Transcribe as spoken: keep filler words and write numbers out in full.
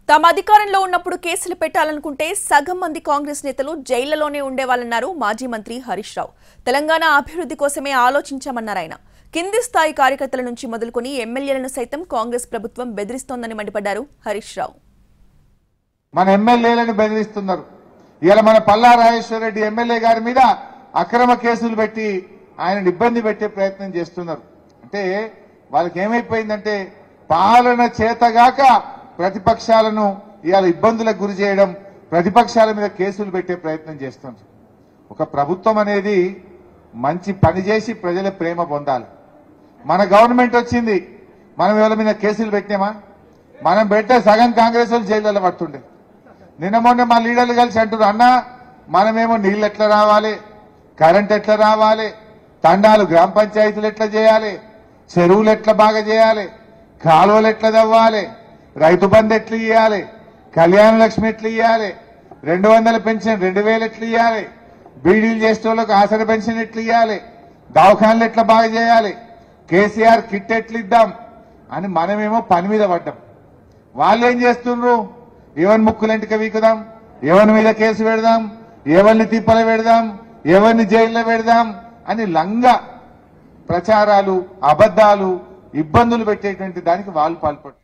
తాము అధికారంలో ఉన్నప్పుడు కేసులు పెట్టాలనుకుంటే సగం మంది కాంగ్రెస్ నేతలు జైళ్లలోనే ఉండేవాళ్లన్నారు మాజీ మంత్రి హరీష్ రావు. తెలంగాణ అభివృద్ధి కోసమే ఆలోచించామన్నారు ఆయన. కింది స్థాయి కార్యకర్తల నుంచి మొదలుకొని ఎమ్మెల్యేలను సైతం కాంగ్రెస్ ప్రభుత్వం బెదిరిస్తోందని మండిపడ్డారు హరీష్ రావు. మన ఎమ్మెల్యేలను బెదిరిస్తున్నారు. ఇవాళ మన పల్లా రాజేశ్వర రెడ్డి ఎమ్మెల్యే గారి మీద అక్రమ కేసులు పెట్టి ఆయన ఇబ్బంది పెట్టే ప్రయత్నం చేస్తున్నారు. అంటే వాళ్ళకి ఏమైపోయిందంటే పాలన చేతగాక ప్రతిపక్షాలను ఇవాళ ఇబ్బందులకు గురి చేయడం, ప్రతిపక్షాల మీద కేసులు పెట్టే ప్రయత్నం చేస్తున్నారు. ఒక ప్రభుత్వం అనేది మంచి పని చేసి ప్రజల ప్రేమ పొందాలి. మన గవర్నమెంట్ వచ్చింది, మనం ఎవరి మీద కేసులు పెట్టినామా? మనం పెట్టే సగం కాంగ్రెస్ వాళ్ళు జైల్లో పడుతుండే. నిన్న మొన్న మా లీడర్లు కలిసి అంటున్నారు, అన్నా మనమేమో నీళ్ళు ఎట్లా రావాలి, కరెంట్ ఎట్లా రావాలి, తండాలు గ్రామ పంచాయతీలు ఎట్లా చేయాలి, చెరువులు ఎట్లా బాగా చేయాలి, కాలువలు ఎట్లా తవ్వాలి, రైతు బంధు ఎట్లా ఇవ్వాలి, కళ్యాణ లక్ష్మి ఎట్లా ఇవ్వాలి, రెండు వందల పెన్షన్ రెండు వేలు ఎట్లా ఇవ్వాలి, బీడీలు చేసే వాళ్ళకు ఆసర పెన్షన్ ఎట్లా ఇవ్వాలి, దవాఖానలు ఎట్లా బాగా చేయాలి, కేసీఆర్ కిట్ ఎట్లా ఇద్దాం అని మనమేమో పని మీద పడ్డాం. వాళ్ళు ఏం చేస్తున్నారు? ఎవరిని ముక్కులంటిక వీకుదాం, ఎవరి మీద కేసు పెడదాం, ఎవరిని తిప్పల పెడదాం, ఎవరిని జైల్లో పెడదాం అని లంగా ప్రచారాలు, అబద్దాలు, ఇబ్బందులు పెట్టేటువంటి దానికి వాళ్ళు పాల్పడుతున్నారు.